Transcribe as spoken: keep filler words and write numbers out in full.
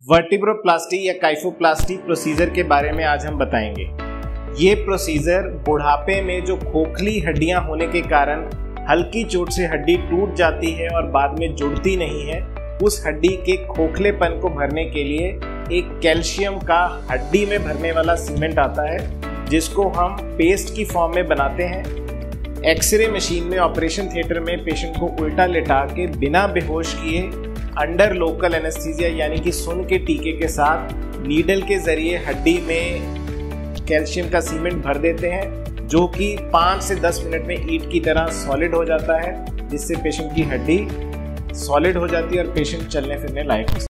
Vertebroplasty या kyphoplasty procedure के बारे में आज हम बताएंगे। ये प्रोसीजर बुढ़ापे में जो खोखली हड्डियां होने के कारण हल्की चोट से हड्डी टूट जाती है और बाद में जुड़ती नहीं है, उस हड्डी के खोखलेपन को भरने के लिए एक कैल्शियम का हड्डी में भरने वाला सीमेंट आता है, जिसको हम पेस्ट की फॉर्म में बनाते हैं। एक्सरे मशीन में ऑपरेशन थिएटर में पेशेंट को उल्टा लेटा के बिना बेहोश किए अंडर लोकल एनेस्थीसिया यानी कि सुन के टीके के साथ नीडल के जरिए हड्डी में कैल्शियम का सीमेंट भर देते हैं, जो कि पाँच से दस मिनट में ईंट की तरह सॉलिड हो जाता है, जिससे पेशेंट की हड्डी सॉलिड हो जाती है और पेशेंट चलने फिरने लायक हो जाता है।